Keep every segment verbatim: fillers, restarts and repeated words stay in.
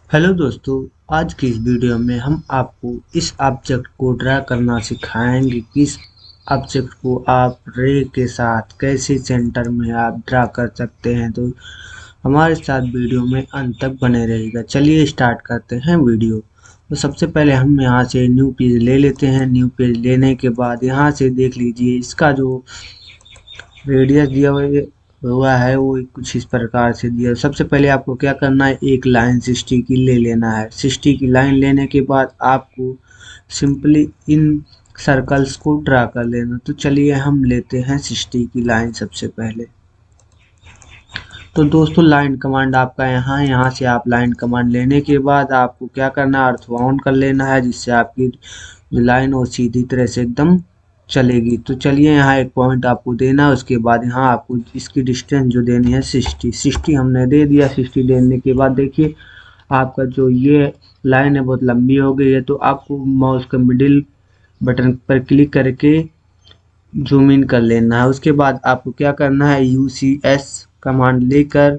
Hello दोस्तों। आज की इस वीडियो में हम आपको इस ऑब्जेक्ट को ड्रा करना सिखाएंगे कि इस ऑब्जेक्ट को आप रे के साथ कैसे सेंटर में आप ड्रा कर सकते हैं। तो हमारे साथ वीडियो में अंत तक बने रहेगा। चलिए स्टार्ट करते हैं वीडियो। तो सबसे पहले हम यहाँ से न्यू पेज ले लेते हैं। न्यू पेज लेने के बाद यहाँ से देख लीजिए इसका जो रेडियस दिया हुआ है हुआ है वो कुछ इस प्रकार से दिया। सबसे पहले आपको क्या करना है, एक लाइन सिक्सटी की ले लेना है। सिक्सटी की लाइन लेने के बाद आपको सिंपली इन सर्कल्स को ड्रा कर लेना। तो चलिए हम लेते हैं सिक्सटी की लाइन सबसे पहले। तो दोस्तों लाइन कमांड आपका यहाँ यहाँ से आप लाइन कमांड लेने के बाद आपको क्या करना है, अर्थबाउंड कर लेना है, जिससे आपकी जो लाइन वो सीधी तरह से एकदम चलेगी। तो चलिए यहाँ एक पॉइंट आपको देना है। उसके बाद यहाँ आपको इसकी डिस्टेंस जो देनी है सिक्सटी सिक्सटी हमने दे दिया। सिक्सटी देने के बाद देखिए आपका जो ये लाइन है बहुत लंबी हो गई है। तो आपको माउस का मिडिल बटन पर क्लिक करके जूम इन कर लेना है। उसके बाद आपको क्या करना है, यू सी एस कमांड लेकर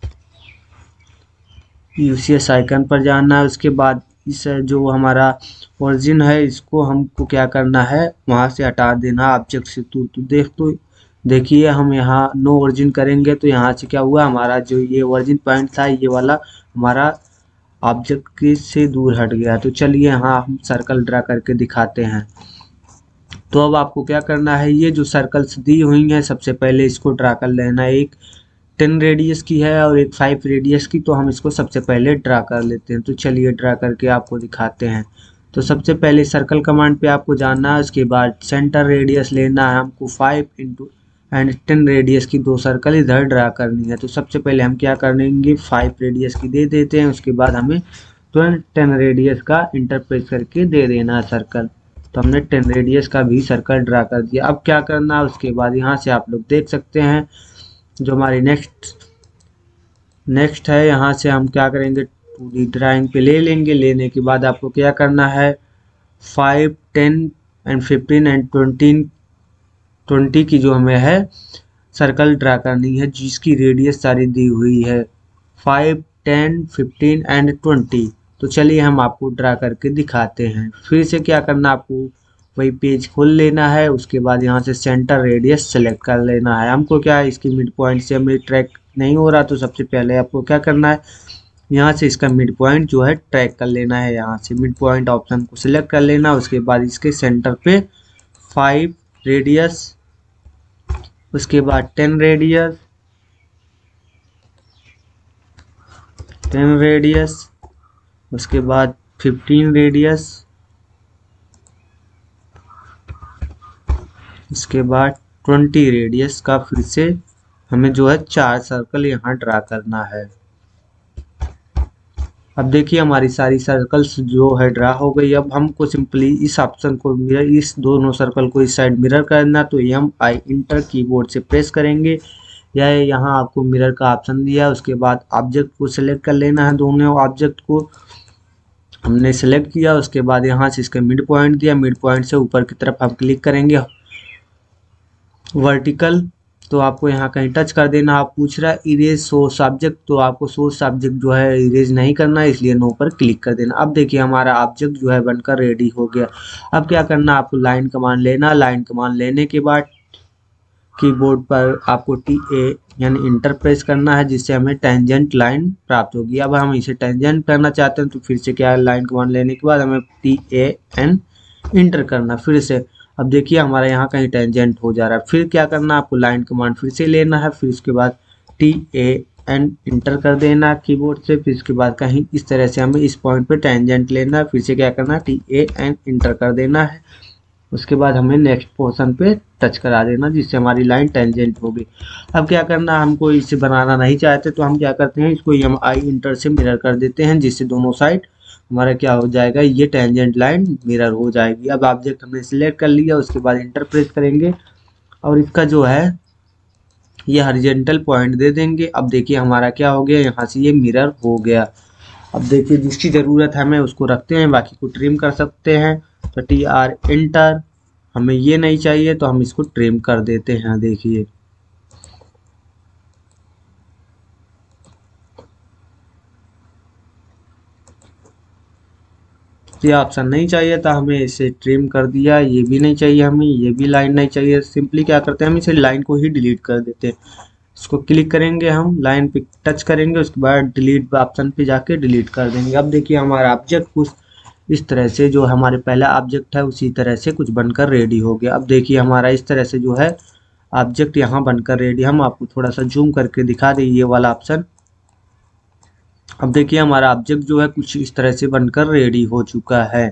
यू सी एस आइकन पर जाना है। उसके बाद इस जो हमारा ओरिजिन है इसको हमको क्या करना है, वहां से हटा देना ऑब्जेक्ट से। तो, तो देख तो देखिए हम यहाँ नो ओरिजिन करेंगे तो यहाँ से क्या हुआ, हमारा जो ये ओरिजिन पॉइंट था ये वाला हमारा ऑब्जेक्ट के से दूर हट गया। तो चलिए यहाँ हम सर्कल ड्रा करके दिखाते हैं। तो अब आपको क्या करना है, ये जो सर्कल्स दी हुई हैं सबसे पहले इसको ड्रा कर लेना है। एक टेन रेडियस की है और एक फाइव रेडियस की। तो हम इसको सबसे पहले ड्रा कर लेते हैं। तो चलिए ड्रा करके आपको दिखाते हैं। तो सबसे पहले सर्कल कमांड पे आपको जाना है। उसके बाद सेंटर रेडियस लेना है हमको five into and ten radius की दो सर्कल इधर ड्रा करनी है। तो सबसे पहले हम क्या करेंगे, फाइव रेडियस की दे देते हैं। उसके बाद हमें टेन रेडियस का इंटरप्रेस करके दे देना है सर्कल। तो हमने टेन रेडियस का भी सर्कल ड्रा कर दिया। अब क्या करना है, उसके बाद यहाँ से आप लोग देख सकते हैं जो हमारी नेक्स्ट नेक्स्ट है, यहाँ से हम क्या करेंगे, टू डी ड्राइंग पे ले लेंगे। लेने के बाद आपको क्या करना है, five ten and fifteen and twenty twenty की जो हमें है सर्कल ड्रा करनी है, जिसकी रेडियस सारी दी हुई है five ten fifteen and twenty. तो चलिए हम आपको ड्रा करके दिखाते हैं। फिर से क्या करना, आपको वही पेज खोल लेना है। उसके बाद यहाँ से सेंटर रेडियस सेलेक्ट कर लेना है। हमको क्या है, इसकी मिड पॉइंट से हमें ट्रैक नहीं हो रहा। तो सबसे पहले आपको क्या करना है, यहाँ से इसका मिड पॉइंट जो है ट्रैक कर लेना है। यहाँ से मिड पॉइंट ऑप्शन को सिलेक्ट कर लेना। उसके बाद इसके सेंटर पे फाइव रेडियस, उसके बाद टेन रेडियस टेन रेडियस उसके बाद फिफ्टीन रेडियस, इसके बाद ट्वेंटी रेडियस का फिर से हमें जो है चार सर्कल यहाँ ड्रा करना है। अब देखिए हमारी सारी सर्कल्स जो है ड्रा हो गई। अब हमको सिंपली इस ऑप्शन को मिरर, इस दोनों सर्कल को इस साइड मिरर करना। तो एम आई इंटर कीबोर्ड से प्रेस करेंगे या यहाँ आपको मिरर का ऑप्शन दिया। उसके बाद ऑब्जेक्ट को सिलेक्ट कर लेना है। दोनों ऑब्जेक्ट को हमने सेलेक्ट किया। उसके बाद यहाँ से इसका मिड पॉइंट दिया। मिड पॉइंट से ऊपर की तरफ हम क्लिक करेंगे वर्टिकल। तो आपको यहाँ कहीं टच कर देना। आप पूछ रहा है इरेज सोर्स ऑब्जेक्ट, तो आपको सोर्स ऑब्जेक्ट जो है इरेज नहीं करना है, इसलिए नो पर क्लिक कर देना। अब देखिए हमारा ऑब्जेक्ट जो है बनकर रेडी हो गया। अब क्या करना, आपको लाइन कमांड लेना। लाइन कमांड लेने के बाद कीबोर्ड पर आपको टी ए यानी इंटर प्रेस करना है, जिससे हमें टेंजेंट लाइन प्राप्त होगी। अब हम इसे टेंजेंट करना चाहते हैं तो फिर से क्या है, लाइन कमांड लेने के बाद हमें टी ए एन इंटर करना फिर से। अब देखिए हमारा यहाँ कहीं टेंजेंट हो जा रहा है। फिर क्या करना, आपको लाइन कमांड फिर से लेना है। फिर उसके बाद टी ए एन इंटर कर देना कीबोर्ड से। फिर उसके बाद कहीं इस तरह से हमें इस पॉइंट पे टेंजेंट लेना है। फिर से क्या करना, टी ए एन इंटर कर देना है। उसके बाद हमें नेक्स्ट पोर्शन पे टच करा देना, जिससे हमारी लाइन टेंजेंट होगी। अब क्या करना, हमको इसे बनाना नहीं चाहते तो हम क्या करते हैं, इसको एम आई इंटर से मिरर कर देते हैं, जिससे दोनों साइड हमारा क्या हो जाएगा, ये टेंजेंट लाइन मिरर हो जाएगी। अब ऑब्जेक्ट हमने सिलेक्ट कर लिया। उसके बाद इंटर प्रेस करेंगे और इसका जो है ये हॉरिजॉन्टल पॉइंट दे देंगे। अब देखिए हमारा क्या हो गया, यहाँ से ये मिरर हो गया। अब देखिए जिसकी ज़रूरत है हमें उसको रखते हैं, बाकी को ट्रिम कर सकते हैं। तो टी आर इंटर, हमें ये नहीं चाहिए तो हम इसको ट्रिम कर देते हैं। देखिए ये ऑप्शन नहीं चाहिए था, हमें इसे ट्रिम कर दिया। ये भी नहीं चाहिए हमें, ये भी लाइन नहीं चाहिए। सिंपली क्या करते हैं, हम इसे लाइन को ही डिलीट कर देते हैं। इसको क्लिक करेंगे, हम लाइन पे टच करेंगे, उसके बाद डिलीट ऑप्शन पे जाके डिलीट कर देंगे। अब देखिए हमारा ऑब्जेक्ट कुछ इस तरह से, जो हमारे पहला ऑब्जेक्ट है उसी तरह से कुछ बनकर रेडी हो गया। अब देखिए हमारा इस तरह से जो है ऑब्जेक्ट यहाँ बनकर रेडी। हम आपको थोड़ा सा जूम करके दिखा दें ये वाला ऑप्शन। अब देखिए हमारा ऑब्जेक्ट जो है कुछ इस तरह से बनकर रेडी हो चुका है।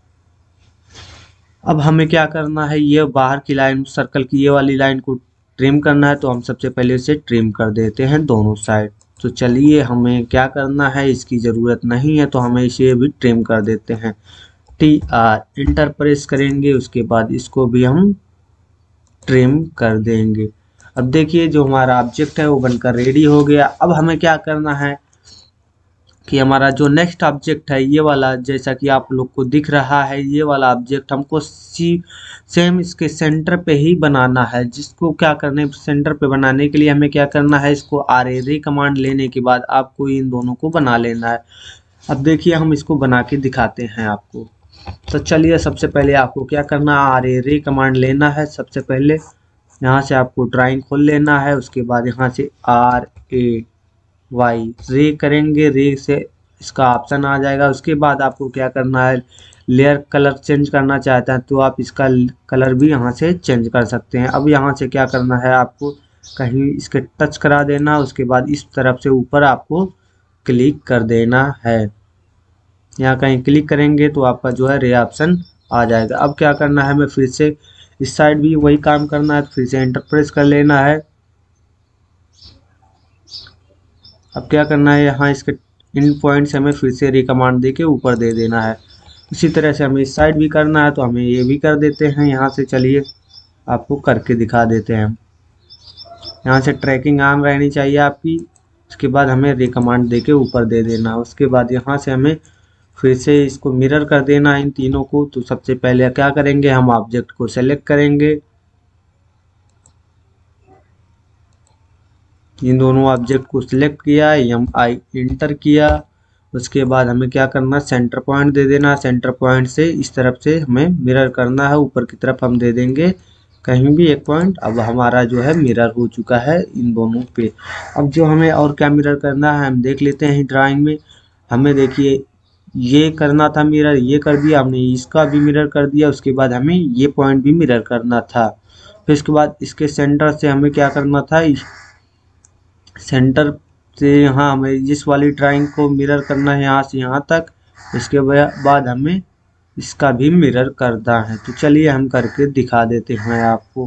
अब हमें क्या करना है, ये बाहर की लाइन, सर्कल की ये वाली लाइन को ट्रिम करना है, तो हम सबसे पहले इसे ट्रिम कर देते हैं दोनों साइड। तो चलिए हमें क्या करना है, इसकी ज़रूरत नहीं है तो हमें इसे भी ट्रिम कर देते हैं। टी आर इंटर प्रेस करेंगे, उसके बाद इसको भी हम ट्रिम कर देंगे। अब देखिए जो हमारा ऑब्जेक्ट है वो बनकर रेडी हो गया। अब हमें क्या करना है कि हमारा जो नेक्स्ट ऑब्जेक्ट है ये वाला, जैसा कि आप लोग को दिख रहा है, ये वाला ऑब्जेक्ट हमको सी सेम इसके सेंटर पे ही बनाना है। जिसको क्या करने, सेंटर पे बनाने के लिए हमें क्या करना है, इसको आर ए रे कमांड लेने के बाद आपको इन दोनों को बना लेना है। अब देखिए हम इसको बना के दिखाते हैं आपको। तो चलिए सबसे पहले आपको क्या करना है, आर ए रे कमांड लेना है। सबसे पहले यहाँ से आपको ड्राइंग खोल लेना है, उसके बाद यहाँ से आर ए वाई रे करेंगे, रे से इसका ऑप्शन आ जाएगा। उसके बाद आपको क्या करना है, लेयर कलर चेंज करना चाहते हैं तो आप इसका कलर भी यहाँ से चेंज कर सकते हैं। अब यहाँ से क्या करना है, आपको कहीं इसके टच करा देना, उसके बाद इस तरफ से ऊपर आपको क्लिक कर देना है। यहाँ कहीं क्लिक करेंगे तो आपका जो है रे ऑप्शन आ जाएगा। अब क्या करना है, हमें फिर से इस साइड भी वही काम करना है, तो फिर से एंटर प्रेस कर लेना है। अब क्या करना है, यहाँ इसके इन पॉइंट्स हमें फिर से रे कमांड दे के ऊपर दे देना है। इसी तरह से हमें इस साइड भी करना है, तो हमें ये भी कर देते हैं यहाँ से। चलिए आपको करके दिखा देते हैं। यहाँ से ट्रैकिंग ऑन रहनी चाहिए आपकी। उसके बाद हमें रे कमांड दे के ऊपर दे देना। उसके बाद यहाँ से हमें फिर से इसको मिरर कर देना है इन तीनों को। तो सबसे पहले क्या करेंगे, हम ऑब्जेक्ट को सेलेक्ट करेंगे, इन दोनों ऑब्जेक्ट को सिलेक्ट किया, एम आई इंटर किया। उसके बाद हमें क्या करना, सेंटर पॉइंट दे देना। सेंटर पॉइंट से इस तरफ से हमें मिरर करना है, ऊपर की तरफ हम दे देंगे कहीं भी एक पॉइंट। अब हमारा जो है मिरर हो चुका है इन दोनों पे। अब जो हमें और क्या मिरर करना है हम देख लेते हैं ड्राइंग में। हमें देखिए ये करना था मिरर, ये कर दिया हमने, इसका भी मिरर कर दिया। उसके बाद हमें ये पॉइंट भी मिरर करना था। फिर उसके बाद इसके सेंटर से हमें क्या करना था, सेंटर से यहाँ हमें इस वाली ड्राइंग को मिरर करना है यहाँ से यहाँ तक। इसके बाद हमें इसका भी मिरर करना है। तो चलिए हम करके दिखा देते हैं आपको।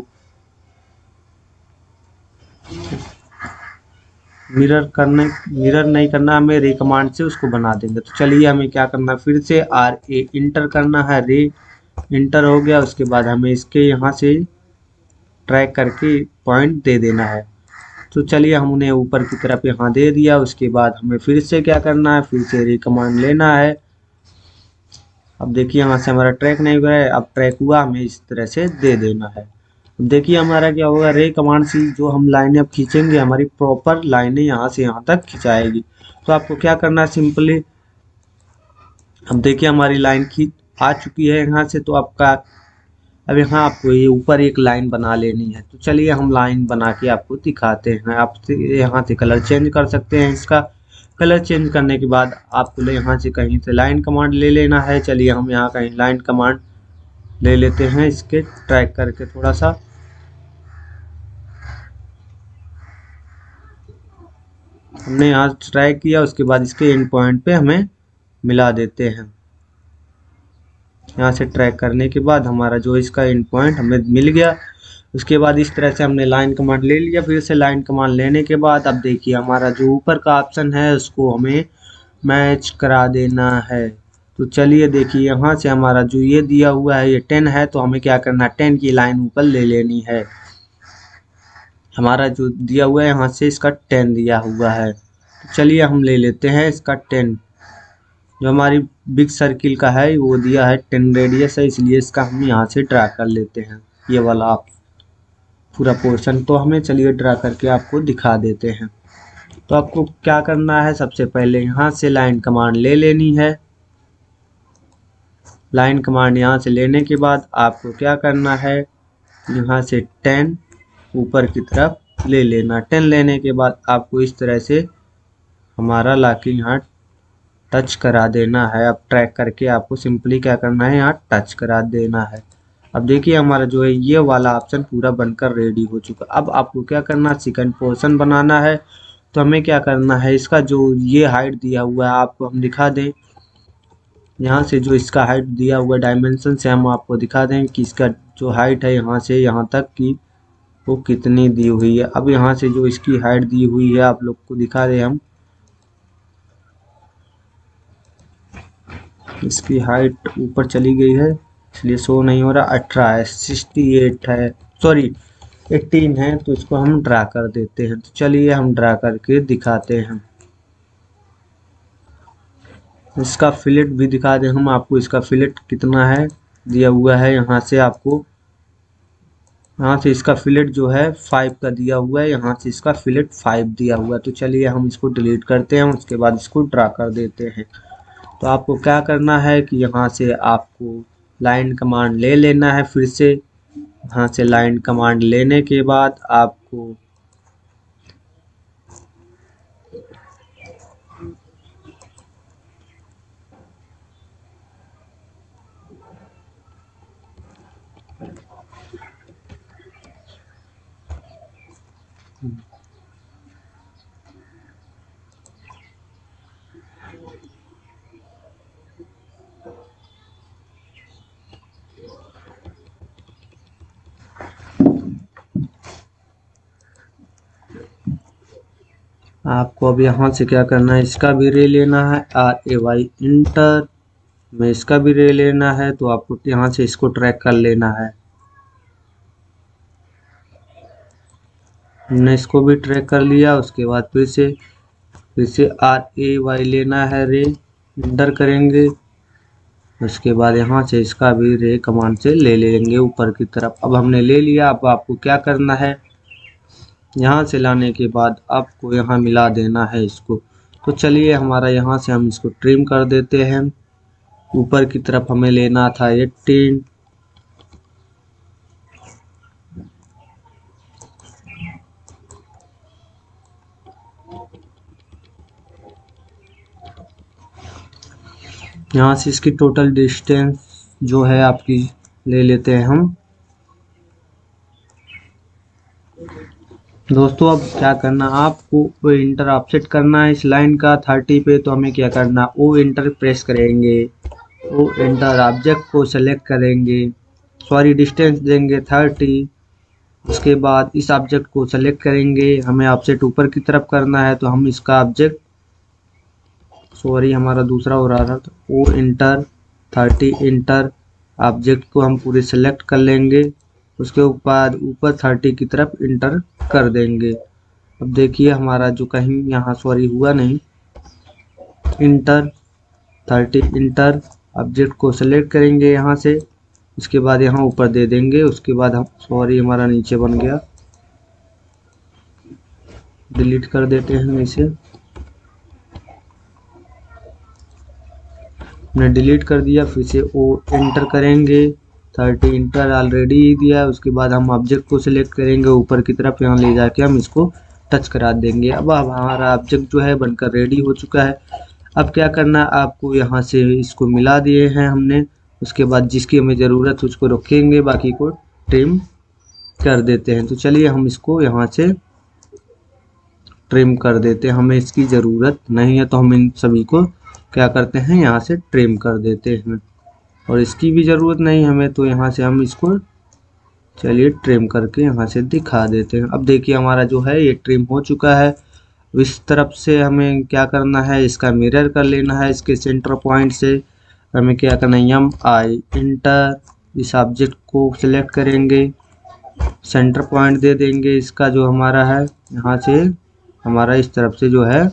मिरर करने मिरर नहीं करना, हमें रे कमांड से उसको बना देंगे। तो चलिए हमें क्या करना है, फिर से आर ए इंटर करना है। रे इंटर हो गया, उसके बाद हमें इसके यहाँ से ट्रैक करके पॉइंट दे देना है। तो चलिए हमने ऊपर की तरफ यहाँ दे दिया। उसके बाद हमें फिर से क्या करना है, फिर से रे कमांड लेना है। अब देखिए यहाँ से हमारा ट्रैक नहीं हुआ है, अब ट्रैक हुआ, हमें इस तरह से दे देना है। अब देखिए हमारा क्या होगा, रे कमांड से जो हम लाइनें अब खींचेंगे, हमारी प्रॉपर लाइनें यहाँ से यहाँ तक खिंचाएगी। तो आपको क्या करना है, सिंपली अब देखिए हमारी लाइन खींच आ चुकी है यहाँ से। तो आपका अब यहाँ आपको ये ऊपर एक लाइन बना लेनी है। तो चलिए हम लाइन बना के आपको दिखाते हैं। आप यहाँ से कलर चेंज कर सकते हैं। इसका कलर चेंज करने के बाद आपको यहाँ से कहीं से लाइन कमांड ले लेना है। चलिए हम यहाँ कहीं लाइन कमांड ले लेते हैं, इसके ट्रैक करके थोड़ा सा। हमने यहाँ ट्रैक किया, उसके बाद इसके एंड पॉइंट पे हमें मिला देते हैं। यहाँ से ट्रैक करने के बाद हमारा जो इसका एंड पॉइंट हमें मिल गया। उसके बाद इस तरह से हमने लाइन कमांड ले लिया। फिर से लाइन कमांड लेने के बाद अब देखिए हमारा जो ऊपर का ऑप्शन है उसको हमें मैच करा देना है। तो चलिए देखिए यहाँ से हमारा जो ये दिया हुआ है ये टेन है, तो हमें क्या करना है, टेन की लाइन ऊपर ले लेनी है। हमारा जो दिया हुआ है यहाँ से इसका टेन दिया हुआ है। तो चलिए हम ले लेते हैं इसका टेन। जो हमारी बिग सर्किल का है वो दिया है टेन रेडियस है, इसलिए इसका हम यहाँ से ड्रा कर लेते हैं ये वाला आप पूरा पोर्शन। तो हमें चलिए ड्रा करके आपको दिखा देते हैं। तो आपको क्या करना है, सबसे पहले यहाँ से लाइन कमांड ले लेनी है। लाइन कमांड यहाँ से लेने के बाद आपको क्या करना है, यहाँ से टेन ऊपर की तरफ ले लेना। टेन लेने के बाद आपको इस तरह से हमारा लाके यहाँ टच करा देना है। अब ट्रैक करके आपको सिंपली क्या करना है, यहाँ टच करा देना है। अब देखिए हमारा जो है ये वाला ऑप्शन पूरा बनकर रेडी हो चुका। अब आपको क्या करना है, सेकंड पोर्शन बनाना है। तो हमें क्या करना है, इसका जो ये हाइट दिया हुआ है आपको हम दिखा दें। यहाँ से जो इसका हाइट दिया हुआ डायमेंशन से हम आपको दिखा दें कि इसका जो हाइट है यहाँ से यहाँ तक की वो कितनी दी हुई है। अब यहाँ से जो इसकी हाइट दी हुई है आप लोग को दिखा दें हम। इसकी हाइट ऊपर चली गई है इसलिए शो नहीं हो रहा। अठारह है, सिक्सटी एट है, सॉरी एटीन है। तो इसको हम ड्रा कर देते हैं। तो चलिए हम ड्रा करके दिखाते हैं। इसका फिलेट भी दिखा दें हम आपको। इसका फिलेट कितना है दिया हुआ है, यहाँ से आपको यहाँ से इसका फिलेट जो है फाइव का दिया हुआ है, यहाँ से इसका फिलेट फाइव दिया हुआ है। तो चलिए हम इसको डिलीट करते हैं, उसके बाद इसको ड्रा कर देते हैं। तो आपको क्या करना है कि यहाँ से आपको लाइन कमांड ले लेना है। फिर से यहाँ से लाइन कमांड लेने के बाद आपको आपको अब यहाँ से क्या करना है, इसका भी रे लेना है, आर ए वाई इंटर में इसका भी रे लेना है। तो आपको यहाँ से इसको ट्रैक कर लेना है। हमने इसको भी ट्रैक कर लिया। उसके बाद फिर से फिर से आर ए वाई लेना है, रे इंटर करेंगे। उसके बाद यहाँ से इसका भी रे कमांड से ले लेंगे ऊपर की तरफ। अब हमने ले लिया। अब आपको क्या करना है, यहाँ से लाने के बाद आपको यहाँ मिला देना है इसको। तो चलिए हमारा यहाँ से हम इसको ट्रिम कर देते हैं। ऊपर की तरफ हमें लेना था एटीन, यहाँ से इसकी टोटल डिस्टेंस जो है आपकी ले लेते हैं हम। दोस्तों अब क्या करना, आपको वो इंटर ऑफसेट करना है इस लाइन का थर्टी पे। तो हमें क्या करना, ओ इंटर प्रेस करेंगे, ओ इंटर ऑब्जेक्ट को सेलेक्ट करेंगे, सॉरी डिस्टेंस देंगे थर्टी। उसके बाद इस ऑब्जेक्ट को सेलेक्ट करेंगे। हमें ऑफसेट ऊपर की तरफ करना है तो हम इसका ऑब्जेक्ट, सॉरी हमारा दूसरा हो रहा था, तो O enter thirty enter object को हम पूरे सेलेक्ट कर लेंगे। उसके बाद ऊपर थर्टी की तरफ इंटर कर देंगे। अब देखिए हमारा जो कहीं यहाँ सॉरी हुआ नहीं, इंटर थर्टी इंटर ऑब्जेक्ट को सेलेक्ट करेंगे यहाँ से। उसके बाद यहाँ ऊपर दे देंगे। उसके बाद हम, सॉरी हमारा नीचे बन गया, डिलीट कर देते हैं इसे। हमने डिलीट कर दिया। फिर से ओ इंटर करेंगे, थर्टी इंटर ऑलरेडी दिया है। उसके बाद हम ऑब्जेक्ट को सिलेक्ट करेंगे ऊपर की तरफ, यहाँ ले जाके हम इसको टच करा देंगे। अब हमारा ऑब्जेक्ट जो है बनकर रेडी हो चुका है। अब क्या करना है, आपको यहाँ से इसको मिला दिए हैं हमने। उसके बाद जिसकी हमें ज़रूरत है उसको रखेंगे, बाकी को ट्रिम कर देते हैं। तो चलिए हम इसको यहाँ से ट्रिम कर देते हैं। हमें इसकी ज़रूरत नहीं है तो हम इन सभी को क्या करते हैं, यहाँ से ट्रिम कर देते हैं। और इसकी भी ज़रूरत नहीं हमें, तो यहाँ से हम इसको चलिए ट्रिम करके यहाँ से दिखा देते हैं। अब देखिए हमारा जो है ये ट्रिम हो चुका है। इस तरफ से हमें क्या करना है, इसका मिरर कर लेना है। इसके सेंटर पॉइंट से हमें क्या करना है, एम आई इंटर, इस ऑब्जेक्ट को सिलेक्ट करेंगे, सेंटर पॉइंट दे देंगे इसका जो हमारा है। यहाँ से हमारा इस तरफ से जो है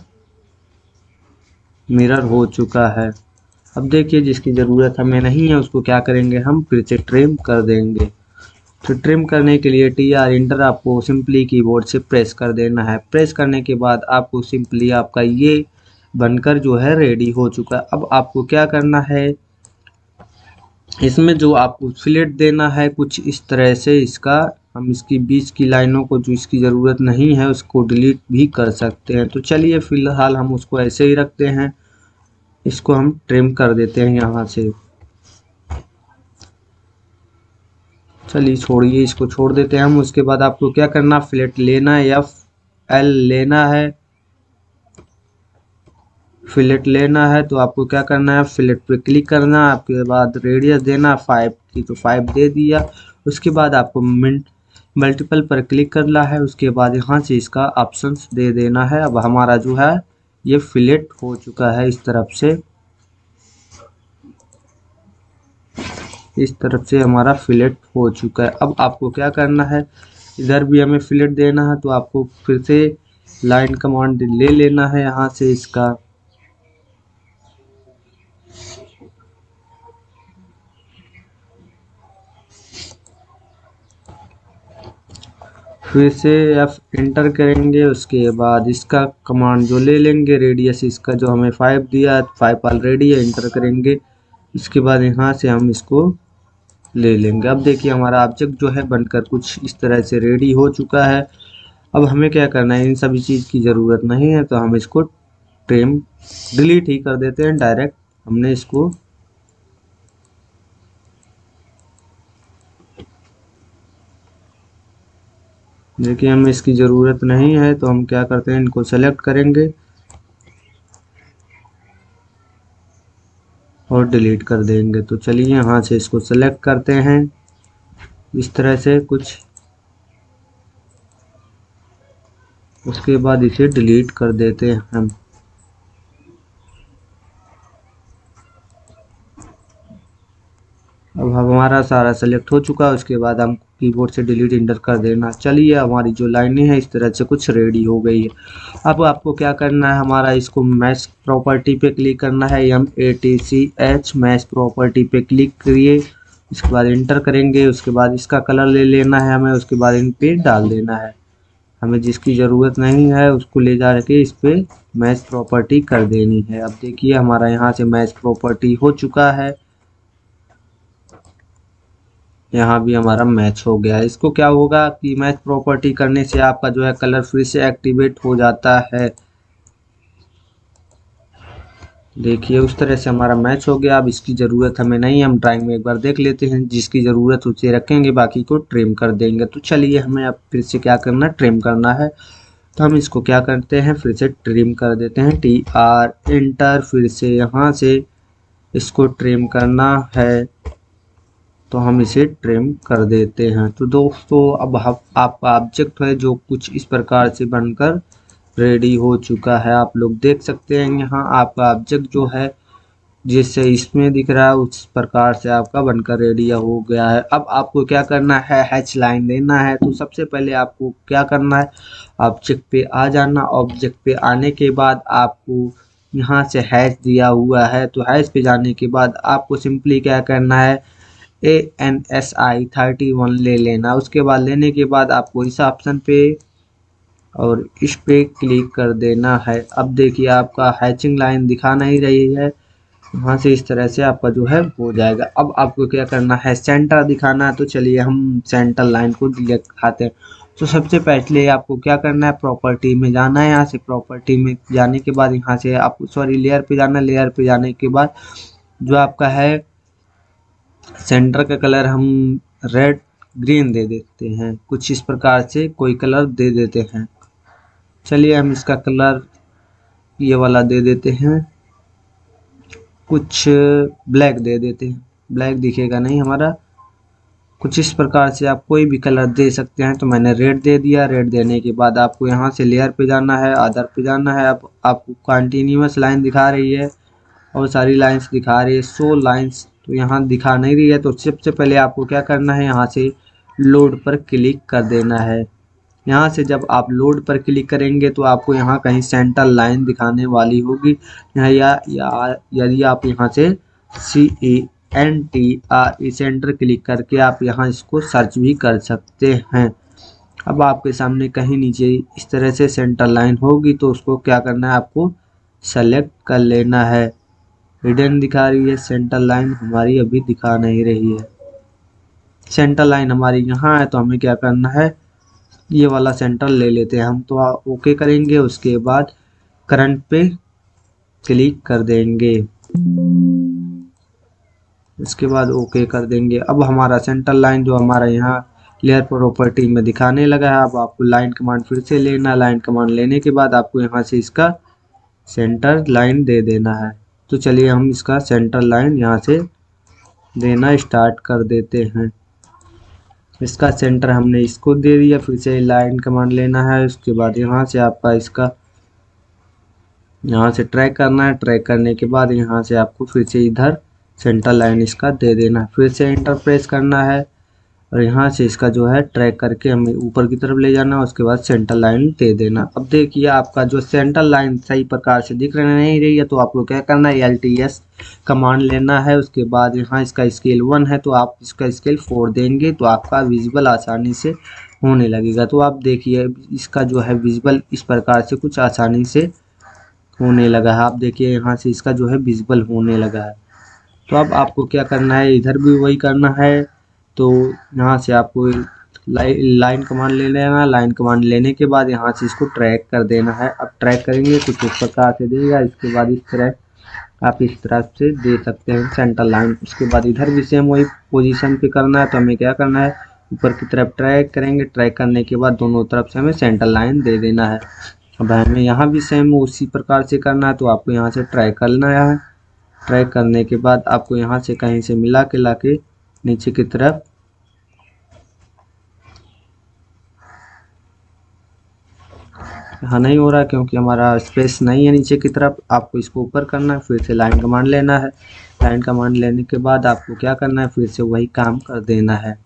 मिरर हो चुका है। अब देखिए जिसकी ज़रूरत हमें नहीं है उसको क्या करेंगे, हम फिर से ट्रिम कर देंगे। तो ट्रिम करने के लिए टी आर इंटर आपको सिंपली कीबोर्ड से प्रेस कर देना है। प्रेस करने के बाद आपको सिंपली आपका ये बनकर जो है रेडी हो चुका है। अब आपको क्या करना है, इसमें जो आपको फिलेट देना है कुछ इस तरह से, इसका हम इसकी बीच की लाइनों को जो इसकी ज़रूरत नहीं है उसको डिलीट भी कर सकते हैं। तो चलिए फिलहाल हम उसको ऐसे ही रखते हैं, इसको हम ट्रिम कर देते हैं यहाँ से। चलिए छोड़िए, इसको छोड़ देते हैं हम। उसके बाद आपको क्या करना, फिलेट लेना है, एफ एल लेना है, फिलेट लेना है तो आपको क्या करना है, फिलेट पे क्लिक करना है। आपके बाद रेडियस देना फाइव की, तो फाइव दे दिया। उसके बाद आपको मिनट मल्टीपल पर क्लिक करना है। उसके बाद यहाँ से इसका ऑप्शंस दे देना है। अब हमारा जो है ये फिलेट हो चुका है इस तरफ से, इस तरफ से हमारा फिलेट हो चुका है। अब आपको क्या करना है, इधर भी हमें फिलेट देना है तो आपको फिर से लाइन कमांड ले लेना है यहाँ से इसका, फिर से एफ इंटर करेंगे। उसके बाद इसका कमांड जो ले लेंगे, रेडियस इसका जो हमें फाइव दिया है, फाइव ऑलरेडी है, इंटर करेंगे। इसके बाद यहाँ से हम इसको ले लेंगे। अब देखिए हमारा ऑब्जेक्ट जो है बनकर कुछ इस तरह से रेडी हो चुका है। अब हमें क्या करना है, इन सभी चीज़ की ज़रूरत नहीं है तो हम इसको ट्रिम डिलीट ही कर देते हैं डायरेक्ट। हमने इसको देखिए हमें इसकी ज़रूरत नहीं है तो हम क्या करते हैं, इनको सेलेक्ट करेंगे और डिलीट कर देंगे। तो चलिए यहाँ से इसको सेलेक्ट करते हैं इस तरह से कुछ, उसके बाद इसे डिलीट कर देते हैं हम। अब हमारा सारा सेलेक्ट हो चुका है। उसके बाद हम कीबोर्ड से डिलीट इंटर कर देना। चलिए हमारी जो लाइनें हैं इस तरह से कुछ रेडी हो गई है। अब आपको क्या करना है, हमारा इसको मैच प्रॉपर्टी पे क्लिक करना है, M A T C H match property पे क्लिक करिए। उसके बाद इंटर करेंगे। उसके बाद इसका कलर ले लेना है हमें। उसके बाद इन पे डाल देना है। हमें जिसकी ज़रूरत नहीं है उसको ले जा के इस पे मैच प्रॉपर्टी कर देनी है। अब देखिए हमारा यहाँ से मैच प्रॉपर्टी हो चुका है, यहाँ भी हमारा मैच हो गया। इसको क्या होगा कि मैच प्रॉपर्टी करने से आपका जो है कलर फिर से एक्टिवेट हो जाता है। देखिए उस तरह से हमारा मैच हो गया। अब इसकी ज़रूरत हमें नहीं है, हम ड्राइंग में एक बार देख लेते हैं, जिसकी ज़रूरत उसे रखेंगे, बाकी को ट्रिम कर देंगे। तो चलिए हमें अब फिर से क्या करना, ट्रिम करना है। तो हम इसको क्या करते हैं, फिर से ट्रिम कर देते हैं, टी आर इंटर। फिर से यहाँ से इसको ट्रिम करना है तो हम इसे ट्रिम कर देते हैं। तो दोस्तों अब आपका ऑब्जेक्ट है जो कुछ इस प्रकार से बनकर रेडी हो चुका है। आप लोग देख सकते हैं यहाँ आपका ऑब्जेक्ट जो है जिससे इसमें दिख रहा है उस प्रकार से आपका बनकर रेडी हो गया है। अब आपको क्या करना है, हैच लाइन देना है। तो सबसे पहले आपको क्या करना है, ऑब्जेक्ट पे आ जाना। ऑब्जेक्ट पे आने के बाद आपको यहाँ से हैच दिया हुआ है, तो हैच पे जाने के बाद आपको सिंपली क्या करना है, A N S I thirty one ले लेना। उसके बाद लेने के बाद आपको इस ऑप्शन पे और इस पे क्लिक कर देना है। अब देखिए आपका हैचिंग लाइन दिखा नहीं रही है, वहाँ से इस तरह से आपका जो है हो जाएगा। अब आपको क्या करना है, सेंटर दिखाना है। तो चलिए हम सेंटर लाइन को दिखाते हैं। तो सबसे पहले आपको क्या करना है, प्रॉपर्टी में जाना है। यहाँ से प्रॉपर्टी में जाने के बाद यहाँ से आपको सॉरी लेयर पे जाना है। लेयर पे जाने के बाद जो आपका है सेंटर का कलर हम रेड ग्रीन दे देते हैं, कुछ इस प्रकार से कोई कलर दे देते हैं। चलिए हम इसका कलर ये वाला दे देते हैं, कुछ ब्लैक दे देते हैं, ब्लैक दिखेगा नहीं हमारा। कुछ इस प्रकार से आप कोई भी कलर दे सकते हैं। तो मैंने रेड दे दिया। रेड देने के बाद आपको यहाँ से लेयर पे जाना है, अदर पे जाना है। अब आपको कंटिन्यूअस लाइन दिखा रही है और सारी लाइंस दिखा रही है, सो लाइंस तो यहाँ दिखा नहीं रही है। तो सबसे पहले आपको क्या करना है, यहाँ से लोड पर क्लिक कर देना है। यहाँ से जब आप लोड पर क्लिक करेंगे तो आपको यहाँ कहीं सेंटर लाइन दिखाने वाली होगी। यहाँ या, या यदि आप यहाँ से C A N T R E centre click करके आप यहाँ इसको सर्च भी कर सकते हैं। अब आपके सामने कहीं नीचे इस तरह से सेंटर लाइन होगी, तो उसको क्या करना है, आपको सेलेक्ट कर लेना है। हिडन दिखा रही है, सेंटर लाइन हमारी अभी दिखा नहीं रही है। सेंटर लाइन हमारी यहाँ है तो हमें क्या करना है, ये वाला सेंटर ले लेते हैं हम। तो ओके करेंगे, उसके बाद करंट पे क्लिक कर देंगे, इसके बाद ओके कर देंगे। अब हमारा सेंटर लाइन जो हमारा यहाँ लेयर प्रॉपर्टी में दिखाने लगा है। अब आपको लाइन कमांड फिर से लेना, लाइन कमांड लेने के बाद आपको यहाँ से इसका सेंटर लाइन दे देना है। तो चलिए हम इसका सेंटर लाइन यहाँ से देना स्टार्ट कर देते हैं। इसका सेंटर हमने इसको दे दिया, फिर से लाइन कमांड लेना है, उसके बाद यहाँ से आपका इसका यहाँ से ट्रैक करना है। ट्रैक करने के बाद यहाँ से आपको फिर से इधर सेंटर लाइन इसका दे देना है, फिर से एंटर प्रेस करना है और यहाँ से इसका जो है ट्रैक करके हमें ऊपर की तरफ ले जाना है, उसके बाद सेंटर लाइन दे देना। अब देखिए आपका जो सेंटर लाइन सही प्रकार से दिख रही नहीं रही है तो आपको क्या करना है, एल टी एस कमांड लेना है। उसके बाद यहाँ इसका स्केल वन है तो आप इसका स्केल फोर देंगे तो आपका विजुअल आसानी से होने लगेगा। तो आप देखिए इसका जो है विजुअल इस प्रकार से कुछ आसानी से होने लगा है। आप देखिए यहाँ से इसका जो है विजुअल होने लगा है। तो अब आपको क्या करना है, इधर भी वही करना है। तो यहाँ से आपको लाई, लाइन कमांड ले लेना, लाइन कमांड लेने के बाद यहाँ से इसको ट्रैक कर देना है। अब ट्रैक करेंगे कुछ इस प्रकार से देगा, इसके बाद इस तरह आप इस तरह से दे सकते हैं सेंटर लाइन। उसके बाद इधर भी सेम वही पोजीशन पे करना है। तो हमें क्या करना है, ऊपर की तरफ ट्रैक करेंगे, ट्रैक करने के बाद दोनों तरफ से हमें सेंटर लाइन दे देना है। अब हमें यहाँ भी सेम उसी प्रकार से करना है। तो आपको यहाँ से ट्रैक करना है, ट्रैक करने के बाद आपको यहाँ से कहीं से मिला के ला के नीचे की तरफ यहाँ नहीं हो रहा क्योंकि हमारा स्पेस नहीं है नीचे की तरफ। आपको इसको ऊपर करना है, फिर से लाइन कमांड लेना है। लाइन कमांड लेने के बाद आपको क्या करना है, फिर से वही काम कर देना है।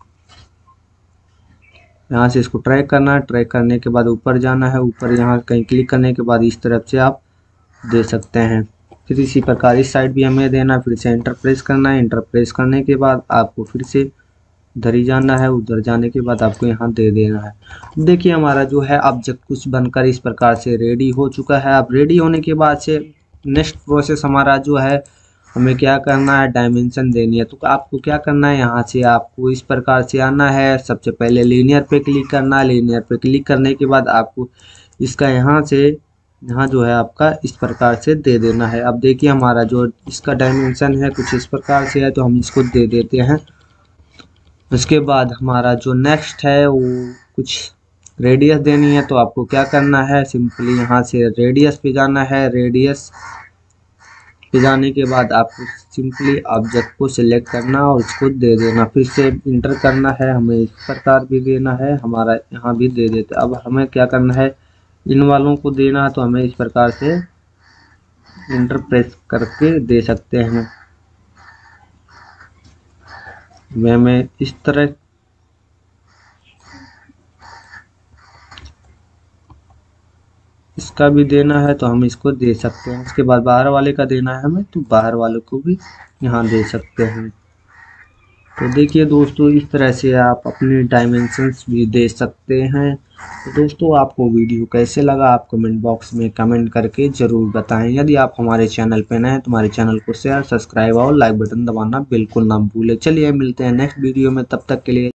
यहाँ से इसको ट्रैक करना है, ट्रैक करने के बाद ऊपर जाना है, ऊपर यहाँ कहीं क्लिक करने के बाद इस तरफ से आप दे सकते हैं। फिर इसी प्रकार इस साइड भी हमें देना, फिर से एंटर प्रेस करना है। एंटर प्रेस करने के बाद आपको फिर से उधर ही जाना है, उधर जाने के बाद आपको यहाँ दे देना है। देखिए हमारा जो है ऑब्जेक्ट कुछ बनकर इस प्रकार से रेडी हो चुका है। अब रेडी होने के बाद से नेक्स्ट प्रोसेस हमारा जो है, हमें क्या करना है, डायमेंशन देनी है। तो आपको क्या करना है, यहाँ से आपको इस प्रकार से आना है। सबसे पहले लीनियर पे क्लिक करना है। लीनियर पे क्लिक करने के बाद आपको इसका यहाँ से यहाँ जो है आपका इस प्रकार से दे देना है। अब देखिए हमारा जो इसका डायमेंशन है कुछ इस प्रकार से है, तो हम इसको दे देते हैं। उसके बाद हमारा जो नेक्स्ट है वो कुछ रेडियस देनी है। तो आपको क्या करना है, सिंपली यहाँ से रेडियस पे जाना है। रेडियस पे जाने के बाद आपको सिंपली ऑब्जेक्ट को सिलेक्ट करना और उसको दे देना, फिर से इंटर करना है। हमें इस प्रकार भी देना है, हमारा यहाँ भी दे देते। अब हमें क्या करना है, इन वालों को देना है। तो हमें इस प्रकार से इंटर प्रेस करके दे सकते हैं। मैं मैं इस तरह इसका भी देना है तो हम इसको दे सकते हैं। उसके बाद बाहर वाले का देना है हमें, तो बाहर वाले को भी यहाँ दे सकते हैं। तो देखिए दोस्तों, इस तरह से आप अपने डायमेंशंस भी दे सकते हैं। तो दोस्तों, आपको वीडियो कैसे लगा आप कमेंट बॉक्स में कमेंट करके ज़रूर बताएं। यदि आप हमारे चैनल पर नए हैं तो हमारे चैनल को शेयर, सब्सक्राइब और लाइक बटन दबाना बिल्कुल ना भूलें। चलिए मिलते हैं नेक्स्ट वीडियो में, तब तक के लिए